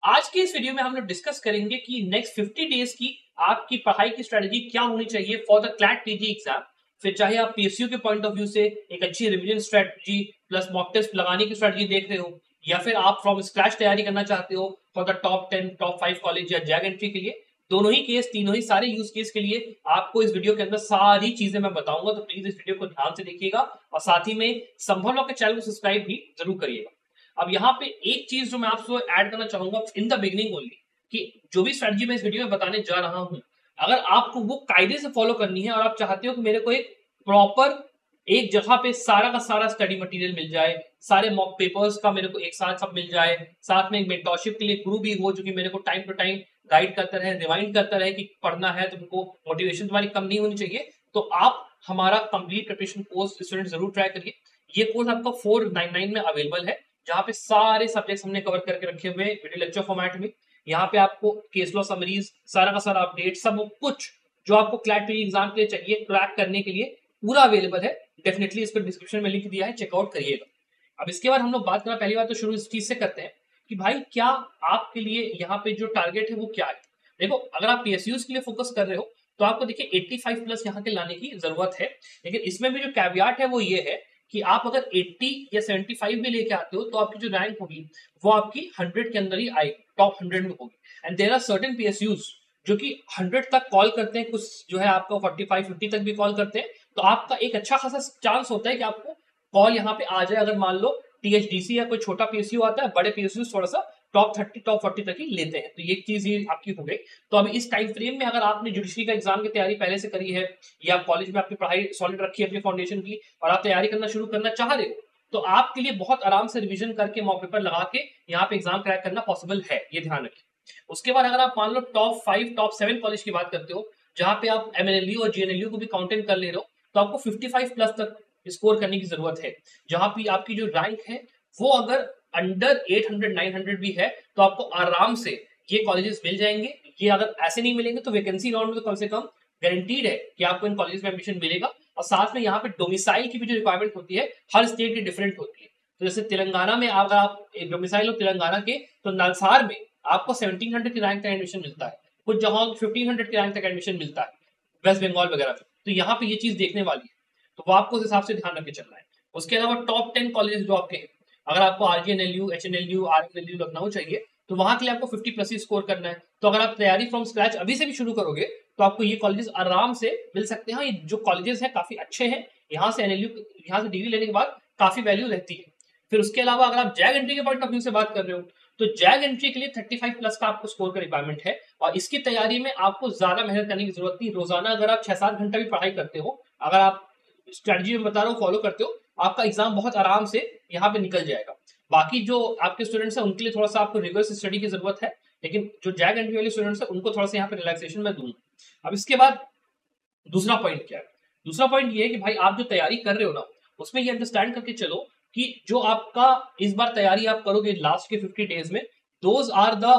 आज के इस वीडियो में हम लोग डिस्कस करेंगे कि नेक्स्ट 50 डेज की आपकी पढ़ाई की स्ट्रेटजी क्या होनी चाहिए for the CLAT PG exam. फिर चाहे आप पीएसयू के पॉइंट ऑफ व्यू से एक अच्छी revision strategy plus mock test लगाने की स्ट्रेटजी देख रहे हो, या फिर आप फ्रॉम स्क्रैच तैयारी करना चाहते हो for the top 10 top 5 college या जैग एंट्री के लिए। दोनों ही केस, तीनों ही सारे यूज केस के लिए आपको इस वीडियो के अंदर सारी चीजें मैं बताऊंगा, तो प्लीज इस वीडियो को ध्यान से देखिएगा और साथ ही में संभव के चैनल को सब्सक्राइब भी जरूर करिएगा। अब यहाँ पे एक चीज जो मैं आपको ऐड करना चाहूंगा इन द बिगनिंग ओनली, कि जो भी स्ट्रेटजी मैं इस वीडियो में बताने जा रहा हूं, अगर आपको वो कायदे से फॉलो करनी है और आप चाहते हो कि मेरे को एक प्रॉपर एक जगह पे सारा का सारा स्टडी मटेरियल मिल जाए, सारे मॉक पेपर्स का मेरे को एक साथ सब मिल जाए, साथ में एक मेंटरशिप के लिए गुरु भी हो जो कि मेरे को टाइम टू टाइम गाइड करता रहे, रिमाइंड करता रहे कि पढ़ना है, तुमको मोटिवेशन तुम्हारी कम नहीं होनी चाहिए, तो आप हमारा कंप्लीट प्रिपरेशन कोर्स स्टूडेंट जरूर ट्राई करिए। ये कोर्स आपका 499 में अवेलेबल है, जहाँ पे सारे सब्जेक्ट्स हमने कवर करके रखे हुए वीडियो लेक्चर फॉर्मेट में। यहाँ पे आपको केस लॉ समरीज, सारा का सारा अपडेट, सब कुछ जो आपको क्लैट पीजी एग्जाम के लिए चाहिए क्रैक करने के लिए पूरा अवेलेबल है। डेफिनेटली इसको डिस्क्रिप्शन में लिंक दिया है, चेकआउट करिएगा। अब इसके बाद हम लोग बात करना, पहली बात तो शुरू इस चीज से करते हैं कि भाई क्या आपके लिए यहाँ पे जो टारगेट है वो क्या है। देखो, अगर आप पीएसयूज के लिए फोकस कर रहे हो तो आपको देखिए 85 प्लस यहाँ के लाने की जरूरत है, लेकिन इसमें भी जो कैवियाट है वो ये है कि आप अगर 80 या 75 भी लेके आते हो तो आपकी जो रैंक होगी वो आपकी 100 के अंदर ही आएगी, टॉप 100 में होगी। And there are certain PSUs जो कि 100 तक कॉल करते हैं, कुछ जो है आपका 45 50 तक भी कॉल करते हैं, तो आपका एक अच्छा खासा चांस होता है कि आपको कॉल यहाँ पे आ जाए। अगर मान लो टीएचडीसी या कोई छोटा पीएसयू आता है, बड़े पीएसयू थोड़ा सा टॉप 30 टॉप 40 तक ही लेते हैं, तो ये चीज ये आपकी हो गई। तो अभी इस टाइम फ्रेम में अगर आपने जुडिशरी का एग्जाम की तैयारी पहले से करी है या कॉलेज में आपकी पढ़ाई सॉलिड रखी है अपनी फाउंडेशन की और आप तैयारी करना शुरू करना चाह रहे हो, तो आपके लिए बहुत आराम से रिवीजन करके मॉक पेपर लगा के यहाँ पे एग्जाम क्रैक करना पॉसिबल है, ये ध्यान रखिए। उसके बाद अगर आप मान लो टॉप 5 टॉप 7 कॉलेज की बात करते हो, जहां पे आप एमएनएलयू और जीएनएलयू को भी काउंटेंट कर ले रहे हो, तो आपको 55 प्लस तक स्कोर करने की जरूरत है। जहां पे आपकी जो रैंक है वो अगर अंडर 800 900 भी है तो आपको आराम से ये कॉलेजेस मिल जाएंगे। ये अगर ऐसे नहीं मिलेंगे तो वैकेंसी राउंड में तो कम से कम गारंटीड है कि आपको इन कॉलेज में एडमिशन मिलेगा। और साथ में यहाँ पे डोमिसाइल की भी जो रिक्वायरमेंट होती है हर स्टेट की डिफरेंट होती है। तो जैसे तेलंगाना में अगर आप डोमिसाइल हो तेलंगाना के, तो नलसार में आपको 1700 की रैंक तक एडमिशन मिलता है, कुछ जगहों 1500 की रैंक तक एडमिशन मिलता है, वेस्ट बंगाल वगैरह में। तो यहाँ पे ये चीज देखने वाली है, तो वो आपको उस हिसाब से ध्यान रख के चलना है। उसके अलावा टॉप 10 कॉलेज जो आपके हैं, अगर आपको आरजीएनएलयू, एचएनएलयू, आरएनएलयू लखनऊ चाहिए, तो वहां के लिए आपको 50 प्लस ही स्कोर करना है। तो अगर आप तैयारी फ्रॉम स्क्रैच अभी से भी शुरू करोगे तो आपको ये कॉलेजेस आराम से मिल सकते हैं। ये जो कॉलेजेस हैं काफी अच्छे हैं, यहाँ से एनएलयू, यहाँ से डिग्री लेने के बाद काफी वैल्यू रहती है। फिर उसके अलावा अगर आप जैग एंट्री के पॉइंट ऑफ व्यू से बात कर रहे हो, तो जैग एंट्री के लिए 35 प्लस का आपको स्कोर का रिक्वायरमेंट है, और इसकी तैयारी में आपको ज्यादा मेहनत करने की जरूरत नहीं। रोजाना अगर आप 6-7 घंटा भी पढ़ाई करते हो, अगर आप स्ट्रेटजी में बता रहा हूँ फॉलो करते हो, आपका एग्जाम बहुत आराम से यहाँ पे निकल जाएगा। बाकी जो आपके स्टूडेंट्स हैं उनके लिए थोड़ा सा आपको रिवर्स स्टडी की जरूरत है, लेकिन जो जैग एंट्री वाले स्टूडेंट्स हैं उनको थोड़ा सा यहाँ पे रिलैक्सेशन मैं दूंगा। अब इसके बाद दूसरा पॉइंट क्या है? दूसरा पॉइंट ये है कि भाई आप जो तैयारी कर रहे हो ना, उसमें ये अंडरस्टैंड करके चलो कि जो आपका इस बार तैयारी आप करोगे लास्ट के 50 डेज में, दोज आर द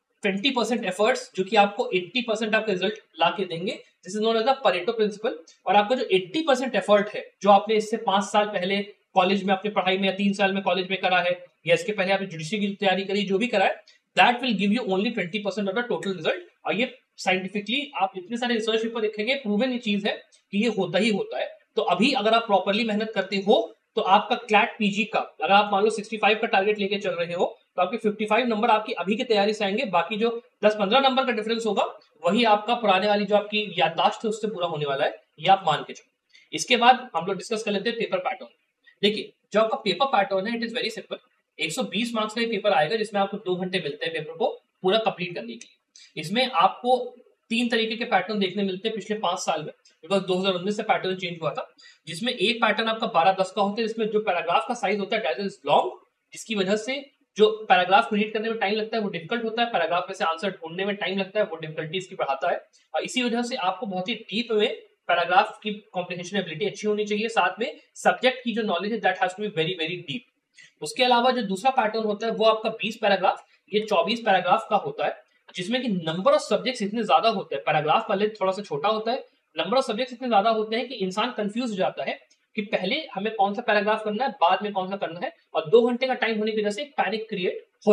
20% एफर्ट्स जो कि आपको 80% आपका रिजल्ट ला के देंगे। This is known as the Pareto principle. और आपका जो 80% एफर्ट है, जो आपने इससे 5 साल पहले कॉलेज में अपनी पढ़ाई में या 3 साल में कॉलेज में करा है, या इसके पहले आपने जुडिशरी की तैयारी करी, जो भी करा है, that will give you only 20% of the total result. और ये साइंटिफिकली आप इतने सारे रिसर्च पेपर देखेंगे, प्रूवन ये चीज है कि ये होता ही होता है। तो अभी अगर आप प्रॉपरली मेहनत करते हो तो आपका क्लैट पीजी का, अगर आप मान लो 65 का टारगेट लेके चल रहे हो, तो आपके 55 नंबर आपकी अभी की तैयारी से आएंगे। बाकी जो 10-15 नंबर का डिफरेंस होगा वही आपका पुराने वाली जो आपकी याददाश्त है उससे पूरा होने वाला है, ये आप मान के चलो। इसके बाद हम लोग डिस्कस कर लेते हैं पेपर पैटर्न। देखिए, जो आपका पेपर पैटर्न है it is very simple. 120 marks का ये पेपर आएगा, जिसमें आपको 2 घंटे मिलते हैं पेपर को पूरा कंप्लीट करने के लिए। इसमें आपको 3 तरीके के पैटर्न देखने मिलते हैं पिछले 5 साल में, बिकॉज 2019 से पैटर्न चेंज हुआ था। जिसमें एक पैटर्न आपका 12-10 का होता है, जिसमें जो पैराग्राफ का साइज होता है दैट इज लॉन्ग, जिसकी वजह से जो पैराग्राफ को रीड करने में टाइम लगता है वो डिफिकल्ट होता है, पैराग्राफ में से आंसर ढूंढने में टाइम लगता है, वो डिफिकल्टी इसकी बढ़ाता है। और इसी वजह से आपको बहुत ही डीप में पैराग्राफ की कॉम्प्रिहेंशन एबिलिटी अच्छी होनी चाहिए, साथ में सब्जेक्ट की जो नॉलेज है that has to be very very deep. उसके अलावा जो दूसरा पैटर्न होता है वो आपका 20 पैराग्राफ, ये 24 पैराग्राफ का होता है, जिसमें कि नंबर ऑफ सब्जेक्ट्स इतने ज्यादा होते हैं, पैराग्राफ का लेंथ थोड़ा सा छोटा होता है, नंबर ऑफ सब्जेक्ट्स इतने ज्यादा होते हैं कि इंसान कंफ्यूज हो जाता है कि पहले हमें कौन सा पैराग्राफ करना है, बाद में कौन सा करना है, और 2 घंटे का टाइम होने की वजह से पैनिक क्रिएट हो जाती है।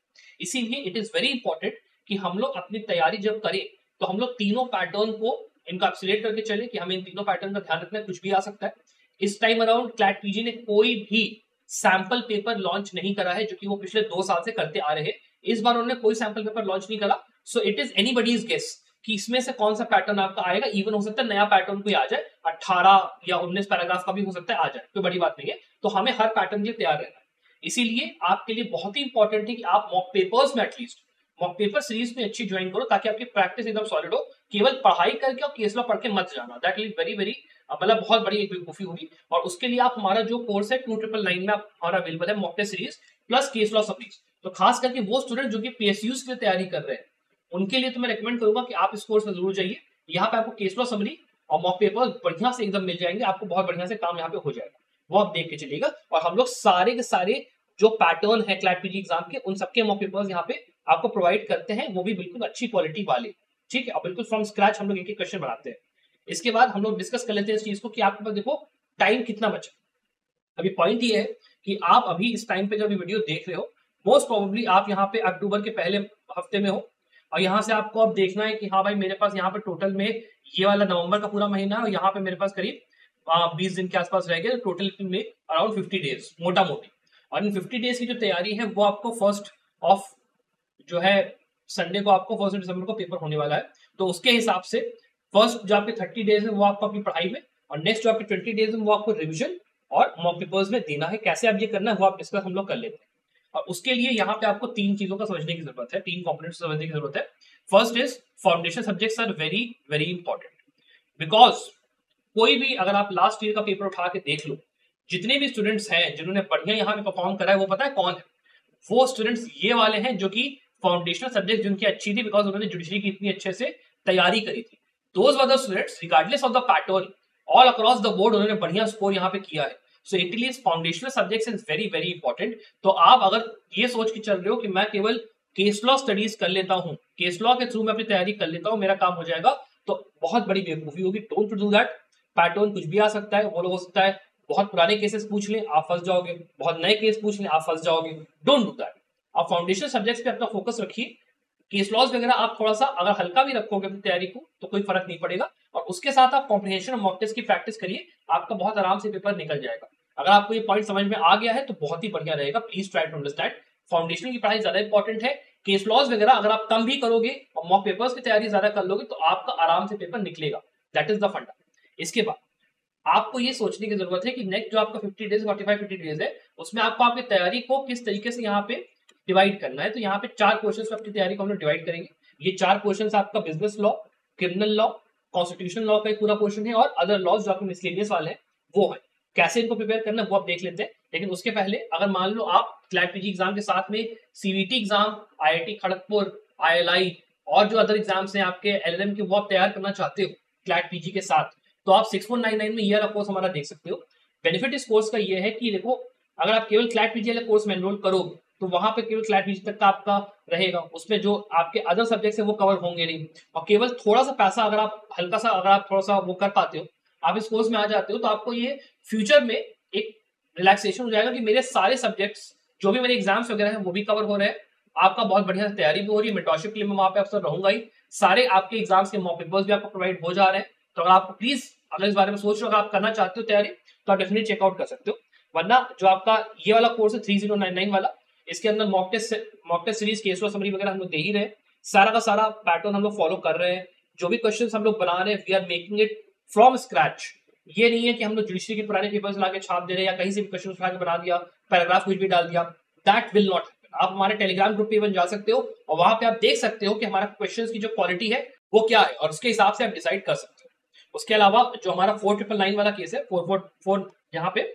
इसीलिए इट इज वेरी इंपॉर्टेंट कि हम लोग अपनी तैयारी जब करें तो हम लोग तीनों पैटर्न को इनकैप्सुलेट करके चले कि हमें इन तीनों पैटर्न का ध्यान रखना है, कुछ भी आ सकता है। इस टाइम अराउंड क्लैट पीजी ने कोई भी सैंपल पेपर लॉन्च नहीं करा है, जो कि वो पिछले 2 साल से करते आ रहे हैं। इस बार उन्होंने कोई सैंपल पेपर लॉन्च नहीं करा। So it is anybody's guess कि इसमें से कौन सा पैटर्न आपका आएगा। इवन हो सकता है नया पैटर्न कोई आ जाए, 18 या 19 पैराग्राफ का भी हो सकता है आ जाए, कोई बड़ी बात नहीं है। तो हमें हर पैटर्न के लिए तैयार रहना है। इसीलिए आपके लिए बहुत ही इंपॉर्टेंट है कि आप मॉक पेपर्स में एटलीस्ट मॉक पेपर सीरीज में अच्छी ज्वाइन करो, ताकि आपकी प्रैक्टिस एकदम सॉलिड हो। केवल पढ़ाई करके और केस लॉ पढ़ के मत जाना, दैट इज वेरी वेरी मतलब बहुत बड़ी एक बेवकूफी होगी। और उसके लिए आप हमारा जो कोर्स है 2999 में हमारा अवेलेबल है, mock test series plus case law summaries. तो खास करके वो स्टूडेंट जो कि पीएसयूज के लिए तैयारी कर रहे हैं, उनके लिए तो मैं रिकमेंड करूंगा कि आप इस कोर्स में जरूर जाइए। यहाँ पे आपको केस लॉ समरी और मॉक पेपर बढ़िया से एकदम मिल जाएंगे, आपको बहुत बढ़िया से काम यहाँ पे हो जाएगा, वो आप देख के चलिएगा। और हम लोग सारे के सारे जो पैटर्न है क्लैट पीजी एग्जाम के, उन सबके मॉक पेपर्स यहाँ पे आपको प्रोवाइड करते हैं, वो भी बिल्कुल अच्छी क्वालिटी वाले, ठीक है। और बिल्कुल फ्रॉम स्क्रैच हम लोग एक एक क्वेश्चन बनाते हैं। इसके बाद हम लोग डिस्कस कर लेते हैं इस चीज को कि आपके पास देखो टाइम कितना बचा। अभी पॉइंट ये है कि आप अभी इस टाइम पे जब वीडियो देख रहे हो, मोस्ट प्रोबेबली आप यहाँ पे अक्टूबर के पहले हफ्ते में हो, और यहाँ से आपको अब देखना है कि हाँ भाई मेरे पास यहाँ पे टोटल में ये वाला नवंबर का पूरा महीना है, और यहाँ पे मेरे पास करीब 20 दिन के आसपास रह गए, टोटल में अराउंड 50 डेज मोटा मोटी। और इन 50 डेज की जो तैयारी है वो आपको फर्स्ट ऑफ जो है संडे को आपको 1 दिसंबर को पेपर होने वाला है। तो उसके हिसाब से फर्स्ट जो आपके 30 डेज है वो आपको अपनी पढ़ाई में, और नेक्स्ट जो आपके 20 डेज है वो आपको रिविजन और मॉक पेपर्स में देना है। कैसे आप ये करना है वो आप डिस्कस हम लोग कर लेते हैं। और उसके लिए यहाँ पे आपको 3 चीजों का समझने की जरूरत है, 3 कंपोनेंट्स समझने की जरूरत है। First is foundation subjects are very very important, because कोई भी अगर आप लास्ट ईयर का पेपर उठा के देख लो, जितने भी स्टूडेंट्स हैं जिन्होंने बढ़िया यहाँ पे परफॉर्म करा है, वो पता है कौन है? वो स्टूडेंट्स ये वाले हैं जो कि फाउंडेशनल सब्जेक्ट जिनकी अच्छी थी, बिकॉज उन्होंने जुडिशरी की इतनी अच्छे से तैयारी करी थी। Those were the students regardless of the pattern, all across the board उन्होंने बढ़िया स्कोर यहाँ पे किया है। So it is foundational subjects is very very important. तो आप अगर ये सोच के चल रहे हो कि मैं केवल केस लॉ स्टडीज कर लेता हूँ, केस लॉ के थ्रू मैं अपनी तैयारी कर लेता हूँ, मेरा काम हो जाएगा, तो बहुत बड़ी बेवकूफी होगी। Don't do that. पैटर्न कुछ भी आ सकता है, वो लोग हो सकता है बहुत पुराने केसेस पूछ लें, आप फंस जाओगे, बहुत नए केस पूछ लें, आप फंस जाओगे। Don't do that. आप फाउंडेशन सब्जेक्ट्स पे अपना फोकस रखिए। केस लॉज वगैरह आप थोड़ा सा अगर हल्का भी रखोगे अपनी तैयारी को तो कोई फर्क नहीं पड़ेगा, और उसके साथ आप कॉम्प्रिहेंशन और मॉक टेस्ट की प्रैक्टिस करिए, आपका बहुत आराम से पेपर निकल जाएगा। अगर आपको ये पॉइंट समझ में आ गया है तो बहुत ही बढ़िया रहेगा। Please try to understand, foundation की पढ़ाई ज्यादा इंपॉर्टेंट है। केस लॉज वगैरह अगर आप कम भी करोगे और मॉक पेपर्स की तैयारी ज्यादा कर लोगे तो आपका आराम से पेपर निकलेगा, दैट इज द फंडा। इसके बाद आपको ये सोचने की जरूरत है कि नेक्स्ट जो आपका 50 डेज 45-50 डेज है, उसमें आपको आपकी तैयारी को किस तरीके से यहाँ पे डिवाइड करना है। तो यहाँ पे 4 क्वेश्चन पे अपनी तैयारी को हम लोग डिवाइड करेंगे। ये 4 क्वेश्चन आपका business law, criminal law, constitution law का एक पूरा क्वेश्चन है, और अदर लॉज जो आपके मिसलेनियस वाले हैं वो है। कैसे इनको प्रिपेयर करना है वो आप देख लेते हैं। लेकिन उसके पहले अगर मान लो आप क्लैट पीजी एग्जाम के साथ में CVT exam, IIT Kharagpur, ILI और जो अदर एग्जाम्स हैं आपके एलएलएम के, वो आप तैयार करना चाहते हो क्लैट पीजी के साथ, तो आप 6499 में ईयर ऑफ कोर्स हमारा देख सकते हो। बेनिफिट इस कोर्स का ये है कि देखो अगर आप केवल क्लैट पीजी वाले कोर्स में एनरोल करोगे तो वहां पे केवल क्लैट पीजी तक का आपका रहेगा, उसमें जो आपके अदर सब्जेक्ट्स है वो कवर होंगे नहीं। और केवल थोड़ा सा पैसा अगर आप हल्का सा अगर आप थोड़ा सा वो कर पाते हो, आप इस कोर्स में आ जाते हो, तो आपको ये फ्यूचर में एक रिलैक्सेशन हो जाएगा कि मेरे सारे सब्जेक्ट्स जो भी मेरे एग्जाम्स वगैरह हैं वो भी कवर हो रहे हैं, आपका बहुत बढ़िया तैयारी भी हो रही है। मेंटरशिप के लिए मैं वहां पे अक्सर रहूंगा ही, सारे आपके एग्जाम्स के मॉक पेपर्स भी आपको प्रोवाइड हो जा रहे हैं। तो अगर आप प्लीज अगर इस बारे में सोच रहे हो, अगर आप करना चाहते हो तैयारी, तो आप डेफिनेटली चेकआउट कर सकते हो। वरना जो आपका ये वाला कोर्स है 3099 वाला, इसके अंदर mock test series, case law summary वगैरह हम लोग दे ही रहे हैं। सारा का सारा पैटर्न हम लोग फॉलो कर रहे हैं। जो भी क्वेश्चंस हम लोग बना रहे हैं, we are making it from scratch. ये नहीं है कि हम लोग जुडिशरी के पुराने पेपर्स ला के छाप दे रहे हैं, या कहीं से भी क्वेश्चन उठा के बना दिया, पैराग्राफ कुछ भी डाल दिया। That will not happen. आप हमारे टेलीग्राम ग्रुप पे इवन जा सकते हो, और वहां पे आप देख सकते हो कि हमारा क्वेश्चंस की जो क्वालिटी है वो क्या है, और उसके हिसाब से आप डिसाइड कर सकते हो। उसके अलावा जो हमारा 4999 वाला केस है, 444, यहाँ पे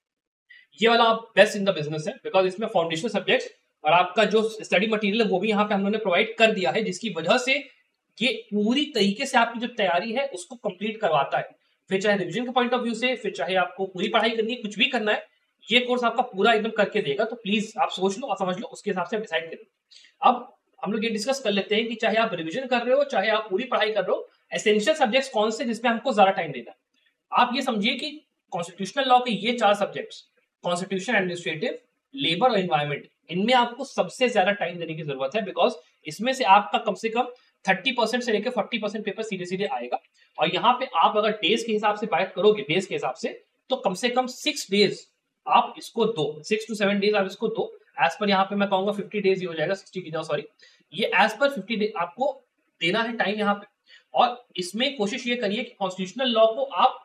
ये वाला आप बेस्ट इन द बिजनेस है, बिकॉज इसमें फाउंडेशनल सब्जेक्ट्स और आपका जो स्टडी मटेरियल है वो भी यहाँ पे हम लोगों ने प्रोवाइड कर दिया है, जिसकी वजह से ये पूरी तरीके से आपकी जो तैयारी है उसको कंप्लीट करवाता है। फिर चाहे रिविजन के पॉइंट ऑफ व्यू से, फिर चाहे आपको पूरी पढ़ाई करनी है, कुछ भी करना है, ये कोर्स आपका पूरा एकदम करके देगा। तो प्लीज आप सोच लो और समझ लो, उसके हिसाब से आप डिसाइड करें। अब हम लोग ये डिस्कस कर लेते हैं कि चाहे आप रिविजन कर रहे हो, चाहे आप पूरी पढ़ाई कर रहे हो, एसेंशियल सब्जेक्ट्स कौन से जिसमें हमको ज्यादा टाइम देना है। आप ये समझिए कि कॉन्स्टिट्यूशनल लॉ के ये 4 सब्जेक्ट्स, कॉन्स्टिट्यूशन, एडमिनिस्ट्रेटिव, लेबर और एनवायरमेंट, इनमें आपको सबसे ज्यादा टाइम देने की जरूरत है, बिकॉज इसमें से आपका कम से कम 30% से लेकर 40% पेपर सीधे सीधे आएगा। और यहाँ पे आप अगर डेज के हिसाब से बात करोगे, डेज के हिसाब से, तो कम से कम 6 डेज आप इसको दो, 6 to 7 डेज आप इसको दो। एज पर यहाँ पे मैं कहूंगा 50 डेज ही हो जाएगा, 60 की जाओ सॉरी, ये एज पर 50 डेज आपको देना है टाइम यहाँ पे। और इसमें कोशिश ये करिए कि कॉन्स्टिट्यूशनल लॉ को आप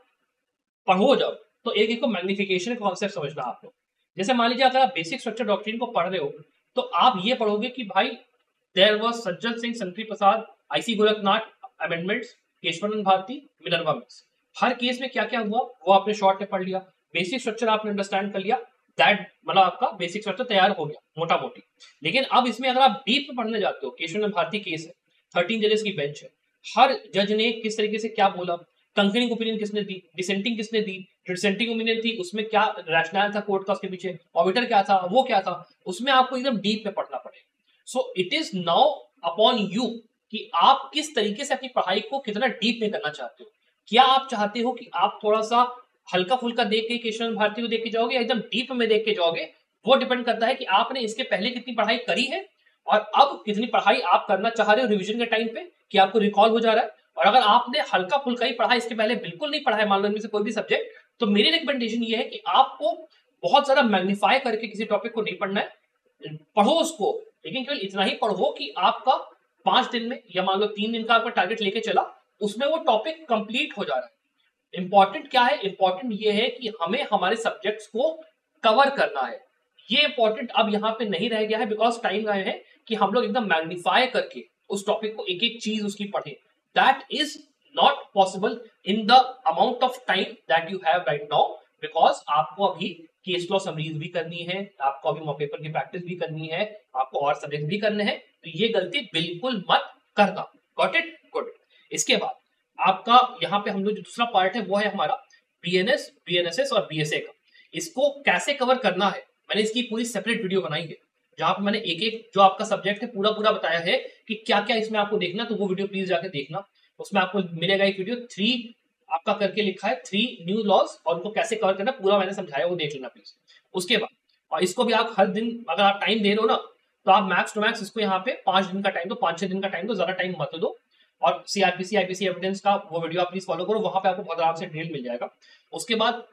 पढ़ो जब, तो एक एक को मैग्निफिकेशन कॉन्सेप्ट समझना आप लोग। जैसे मान लीजिए अगर आप बेसिक स्ट्रक्चर डॉक्ट्रिन को पढ़ रहे हो, तो आप ये पढ़ोगे कि भाई there was Sajjan Singh, Shankari Prasad, IC Gorakhnath amendments, Kesavananda Bharati, Minerva Mills, हर केस में क्या क्या हुआ वो आपने शॉर्ट में पढ़ लिया, बेसिक स्ट्रक्चर आपने अंडरस्टैंड कर लिया, दैट मतलब आपका बेसिक स्ट्रक्चर तैयार हो गया मोटा मोटी। लेकिन अब इसमें अगर आप डीप में पढ़ने जाते हो, केशवानंद भारती केस है, 13 जजेस की बेंच है, हर जज ने किस तरीके से क्या बोला, कंकरिंग ओपिनियन किसने दी, डिसेंटिंग किसने दी, डिसेंटिंग ओपिनियन थी उसमें क्या रैशनल था कोर्ट का, उसके पीछे ऑडिटर क्या था, वो क्या था, उसमें आपको एकदम डीप में पढ़ना पड़ेगा। So it is now upon you कि आप किस तरीके से अपनी पढ़ाई को कितना डीप में करना चाहते हो। क्या आप चाहते हो कि आप थोड़ा सा हल्का फुल्का देख के केशव भारती को देख के जाओगे या एकदम डीप में देख के जाओगे, वो डिपेंड करता है कि आपने इसके पहले कितनी पढ़ाई करी है और अब कितनी पढ़ाई आप करना चाह रहे हो रिवीजन के टाइम पे, कि आपको रिकॉल हो जा रहा है। और अगर आपने हल्का फुल्का ही पढ़ा, इसके पहले बिल्कुल नहीं पढ़ा है मान लो इनमें से कोई भी सब्जेक्ट, तो मेरी रिकमेंडेशन ये है कि आपको बहुत ज्यादा मैग्नीफाई करके किसी टॉपिक को नहीं पढ़ना है, पढ़ो उसको, लेकिन केवल इतना ही पढ़ो कि आपका 5 दिन में या मान लो 3 दिन का आपका टारगेट लेके चला, उसमें वो टॉपिक कंप्लीट हो जा रहा है। इंपॉर्टेंट क्या है, इंपॉर्टेंट ये है कि हमें हमारे सब्जेक्ट्स को कवर करना है। ये इंपॉर्टेंट अब यहाँ पे नहीं रह गया है, बिकॉज टाइम आए हैं कि हम लोग एकदम मैग्नीफाई करके उस टॉपिक को एक एक चीज उसकी पढ़े। That is not possible in the amount of time that you have right now, because आपको अभी केस लॉ समरीज भी करनी है, आपको अभी मॉक पेपर की प्रैक्टिस भी करनी है, आपको और सब्जेक्ट भी करने हैं, तो ये गलती बिल्कुल मत करना। Got it, good. इसके बाद आपका यहाँ पे हम लोग जो दूसरा पार्ट है वो है हमारा बीएनएस, बीएनएसएस और बीएसए का। इसको कैसे कवर करना है, मैंने इसकी पूरी सेपरेट वीडियो बनाई है, जहां पे मैंने एक एक जो आपका सब्जेक्ट है पूरा पूरा बताया है कि क्या क्या इसमें आपको देखना, तो वो वीडियो प्लीज जाके देखना। उसमें आपको मिलेगा एक वीडियो 3 आपका करके लिखा है 3 न्यू लॉज, और उनको कैसे कवर करना पूरा मैंने समझाया, वो देख लेना प्लीज। उसके बाद और इसको भी आप हर दिन अगर आप टाइम दे रहे हो ना, तो आप मैक्स टू मैक्स इसको यहाँ पे 5 दिन का टाइम दो, 5-6 दिन का टाइम दो, ज्यादा टाइम मत दो। और सीआरपीसी आईपीसी एविडेंस का वो वीडियो आप प्लीज फॉलो करो, वहां पे आपको बहुत आराम से डिटेल मिल जाएगा। उसके बाद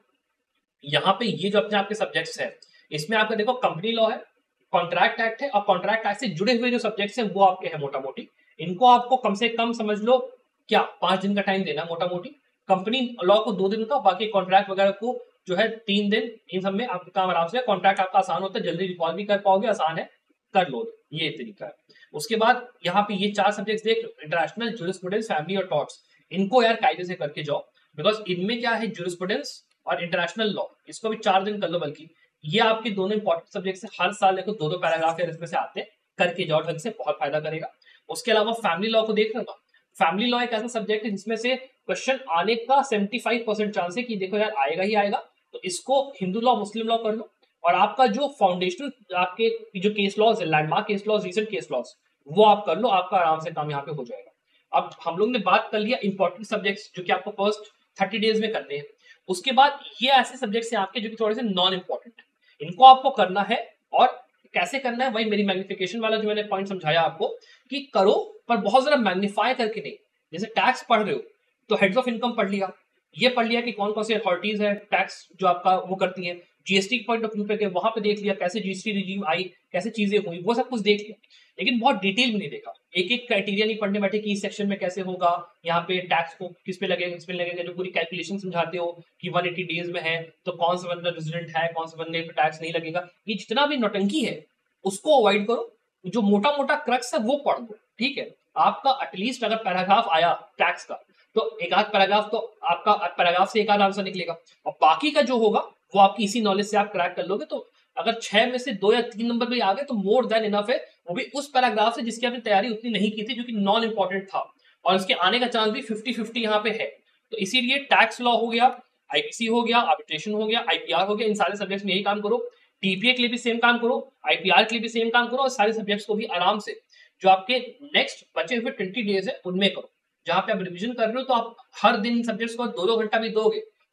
यहाँ पे ये जो अपने आपके सब्जेक्ट्स हैं, इसमें आपका देखो कंपनी लॉ है, कॉन्ट्रैक्ट एक्ट है, और कॉन्ट्रैक्ट एक्ट से जुड़े हुए जो सब्जेक्ट्स हैं वो आपके हैं मोटा मोटी। इनको आपको कम से कम समझ लो क्या 5 दिन का टाइम देना मोटा मोटी, कंपनी लॉ को 2 दिन का, बाकी कॉन्ट्रैक्ट वगैरह को जो है 3 दिन। इन सब में आपका काम आराम से, कॉन्ट्रैक्ट आपका आसान होता है, जल्दी रिकॉल भी कर पाओगे, आसान है, कर लो, ये तरीका है। उसके बाद यहाँ पे ये 4 सब्जेक्ट्स देख लो, इंटरनेशनल, ज्यूरिस्प्रूडेंस, फैमिली और टॉर्ट्स, इनको यार कायदे से करके जाओ, बिकॉज इनमें क्या है ज्यूरिस्प्रूडेंस और इंटरनेशनल लॉ, इसको भी 4 दिन कर लो। बल्कि ये आपके दोनों इंपॉर्टेंट सब्जेक्ट है, हर साल देखो 2-2 पैराग्राफ इसमें से आते हैं, करके जाओ ढंग से, बहुत फायदा करेगा। उसके अलावा फैमिली लॉ को देख लेना, फैमिली लॉ एक ऐसा सब्जेक्ट है जिसमें से क्वेश्चन आने का 75% चांस है कि देखो यार आएगा ही आएगा, तो इसको हिंदू लॉ मुस्लिम लॉ कर लो। और आपका जो फाउंडेशनल आपके जो केस लॉज है, landmark case laws, recent case laws, वो आप कर लो, आपका आराम से काम यहाँ पे हो जाएगा। अब हम लोग ने बात कर लिया इंपॉर्टेंट सब्जेक्ट्स जो कि आपको फर्स्ट 30 डेज में करने हैं। उसके बाद ये ऐसे सब्जेक्ट्स हैं आपके जो कि थोड़े से नॉन इंपॉर्टेंट, इनको आपको करना है। और कैसे करना है, वही मेरी मैग्निफिकेशन वाला जो मैंने पॉइंट समझाया आपको कि करो, पर बहुत ज्यादा मैग्नीफाई करके नहीं। जैसे टैक्स पढ़ रहे हो तो हेड्स ऑफ इनकम पढ़ लिया, ये पढ़ लिया कि कौन कौन सी अथॉरिटीज है टैक्स जो आपका वो करती है, जीएसटी के पॉइंट ऑफ व्यू पे गए वहां पे देख लिया कैसे जीएसटी रिजीम आई, कैसे चीजें हुई, वो सब कुछ देख लिया, लेकिन बहुत डिटेल में नहीं देखा। एक एक क्राइटेरिया नहीं पढ़ने बैठे कि इस सेक्शन में कैसे होगा, यहाँ पे टैक्स को किस पे लगेगा, किस पे लगेगा, जो पूरी कैलकुलेशन समझाते हो कि 180 डेज में है तो कौन सा बंदा रेजिडेंट है, कौन सा बंदे पे टैक्स नहीं लगेगा, ये जितना भी नौटंकी है उसको अवॉइड करो। जो मोटा मोटा क्रक्स है वो पढ़ दो, ठीक है। आपका एटलीस्ट अगर पैराग्राफ आया टैक्स का, तो एक आध पैराग्राफ तो आपका पैराग्राफ से एक आध आंसर निकलेगा, और बाकी का जो होगा वो आपकी इसी नॉलेज से आप क्रैक कर लोगे। तो अगर 6 में से 2 या 3 नंबर भी आ गए तो मोर देन इनफ है, वो भी उस पैराग्राफ से जिसकी आपने तैयारी उतनी नहीं की थी, जो कि नॉन इंपॉर्टेंट था, और उसके आने का चांस भी 50-50 यहाँ पे है। तो इसीलिए टैक्स लॉ हो गया, आईपीसी हो गया, आर्बिट्रेशन हो गया, आईपीआर हो गया, इन सारे सब्जेक्ट्स में यही काम करो। टीपीए के लिए भी सेम काम करो, आईपीआर के लिए भी सेम काम करो, और सारे सब्जेक्ट्स को भी आराम से जो आपके नेक्स्ट बचे हुए 20 डेज है उनमें करो। जहां पे आप रिवीजन कर रहे हो तो आप हर दिन सब्जेक्ट्स को 2-2 घंटा भी दोगे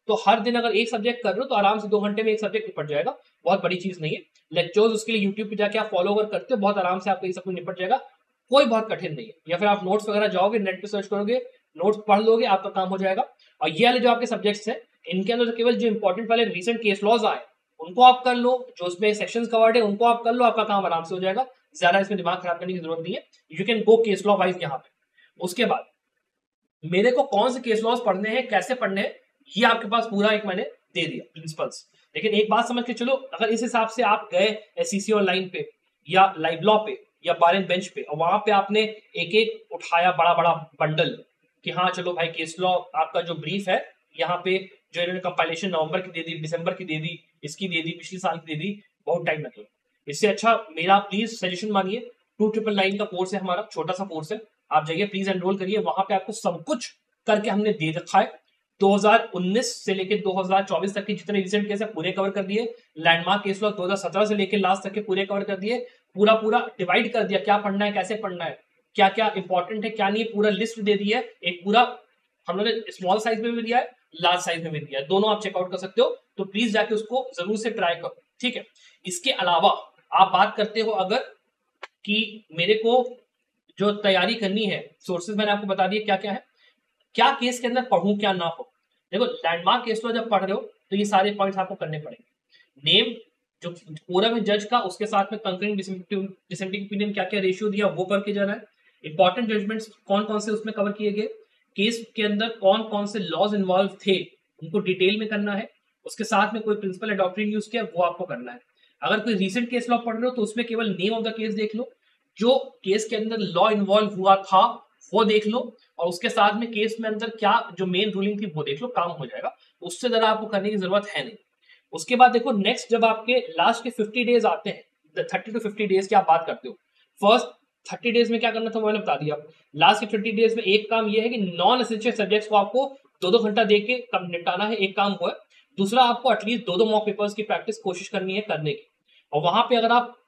तो हर दिन अगर एक सब्जेक्ट कर रहे हो तो आराम से 2 घंटे में एक सब्जेक्ट निपट जाएगा, बहुत बड़ी चीज नहीं है। लेक्चर्स उसके लिए यूट्यूब पे जाके आप फॉलो अगर करते हो, बहुत आराम से आपका ये सब कुछ निपट जाएगा, कोई बहुत कठिन नहीं है। या फिर आप नोट्स वगैरह जाओगे, नेट पे सर्च करोगे, नोट्स पढ़ लोगे, आपका काम हो जाएगा। और ये वाले जो आपके सब्जेक्ट्स हैं, इनके अंदर केवल जो इंपॉर्टेंट वाले रिसेंट केस लॉज आए उनको आप कर लो, जो उसमें सेक्शंस कवर्ड है उनको आप कर लो, आपका काम आराम से हो जाएगा, ज्यादा इसमें दिमाग खराब करने की जरूरत नहीं है। You can go case law wise यहाँ पे। उसके बाद मेरे को कौन से केस लॉज पढ़ने हैं, कैसे पढ़ने हैं, ये आपके पास पूरा एक मैंने दे दिया प्रिंसिपल्स। लेकिन एक बात समझ के चलो, अगर इस हिसाब से आप गए एससीसी ऑनलाइन पे या लाइव लॉ पे या बार एंड बेंच पे और वहां पे आपने एक एक उठाया बड़ा बड़ा बंडल कि हाँ चलो भाई केस लॉ आपका जो ब्रीफ है यहाँ पे जो इन्होंने कंपाइलेशन नवंबर की दे दी, दिसंबर की दे दी, इसकी दे दी, पिछले साल की दे दी, बहुत टाइम लगेगा। इससे अच्छा मेरा प्लीज सजेशन मानिए, 2999 का कोर्स है हमारा, छोटा सा कोर्स है, आप जाइए प्लीज एनरोल करिए, वहां पे आपको सब कुछ करके हमने दे रखा है। 2019 से लेकर 2024 तक के जितने रिसेंट केस है पूरे कवर कर दिए, लैंडमार्क केस लॉ 2017 से लेकर लास्ट तक के पूरे कवर कर दिए, पूरा पूरा डिवाइड कर दिया क्या पढ़ना है, कैसे पढ़ना है, क्या क्या इंपॉर्टेंट है क्या नहीं, पूरा लिस्ट दे दी है, एक पूरा हम लोगों ने स्मॉल साइज में भी दिया है, लार्ज साइज में भी दिया है, दोनों आप चेकआउट कर सकते हो। तो प्लीज जाके उसको जरूर से ट्राई करो, ठीक है। इसके अलावा आप बात करते हो अगर कि मेरे को जो तैयारी करनी है, सोर्सेज मैंने आपको बता दिए क्या क्या है, क्या केस के अंदर पढ़ूं क्या ना हो। देखो लैंडमार्क केस लो जब पढ़ रहे हो तो ये सारे पॉइंट्स आपको करने पड़ेंगे। नेम जो पूरा में जज का, उसके साथ में कंकरिंग डिसेंटिंग ओपिनियन क्या क्या रेशियो दिया वो करके जाना है। इंपॉर्टेंट जजमेंट्स कौन कौन से उसमें कवर किए गए, केस के अंदर कौन कौन से लॉज इन्वॉल्व थे उनको डिटेल में करना है। उसके साथ में कोई प्रिंसिपल या डॉक्ट्रिन यूज किया वो आपको करना है। अगर कोई रिसेंट केस लॉ पढ़ रहे हो तो उसमें केवल नेम ऑफ द केस देख लो, जो केस के अंदर लॉ इन्वॉल्व हुआ था वो देख लो, और उसके साथ में केस में अंदर क्या जो मेन रूलिंग थी वो देख लो, काम हो जाएगा। उससे ज्यादा आपको करने की जरूरत है नहीं। उसके बाद देखो नेक्स्ट जब आपके लास्ट के 50 डेज आते हैं, 30 to 50 डेज की आप बात करते हो, फर्स्ट 30 डेज में क्या करना था मैंने बता दिया। लास्ट के 20 डेज में एक काम यह है कि नॉन एसेंशियल सब्जेक्ट्स को आपको 2-2 घंटा दे के कब निपटाना है, एक काम हुआ है। दूसरा आपको एटलीस्ट 2-2 मॉक पेपर्स की प्रैक्टिस कोशिश करनी है करने की, और वहां पे अगर आप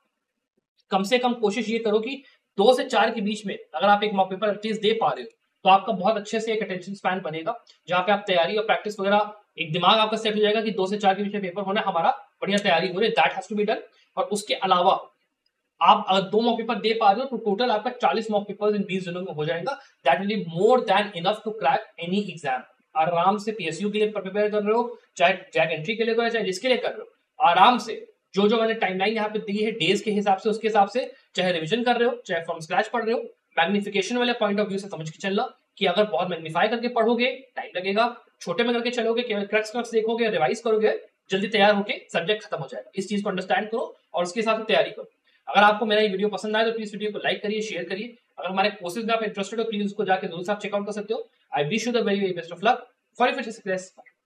कम से कम कोशिश ये करो कि 2 से 4 के बीच में अगर आप एक मॉक पेपर एटलीस्ट दे पा रहे हो तो आपका बहुत अच्छे से एक अटेंशन स्पैन बनेगा, जहाँ पे आप तैयारी और प्रैक्टिस वगैरह एक दिमाग आपका सेट हो जाएगा कि 2 से 4 के बीच में पेपर होना है हमारा, बढ़िया तैयारी हो रही है, that has to be done. और उसके अलावा आप अगर 2 मॉक पेपर दे पा रहे हो तो टोटल आपका 40 मॉक पेपर्स इन 20 दिनों में हो जाएगा। That will be more than enough to crack any exam. आराम से पीएसयू के लिए प्रिपेयर कर रहे हो, चाहे जैक एंट्री के लिए कर रहे हो, चाहे जिसके लिए कर रहे हो, आराम से जो जो मैंने टाइमलाइन यहाँ पे दी है डेज के हिसाब से, उसके हिसाब से चाहे रिवीजन कर रहे हो चाहे फ्रॉम स्क्रैच पढ़ रहे हो, मैग्निफिकेशन वाले पॉइंट ऑफ व्यू से समझ के चलना कि अगर बहुत मैग्नीफाई करके पढ़ोगे टाइम लगेगा, छोटे में करके चलोगे, केवल क्रक्स देखोगे, रिवाइज करोगे, जल्दी तैयार होके सब्जेक्ट खत्म हो जाएगा। इस चीज को अंडरस्टैंड करो और उसके हिसाब से तैयारी करो। अगर आपको मेरा ये वीडियो पसंद आए तो प्लीज वीडियो को लाइक करिए, शेयर करिए। अगर हमारे कोर्सेज में आप इंटरेस्टेड हो प्लीज उसको जाकर जरूर से आप चेकआउट कर सकते हो। I wish you the very very best of luck for your future success.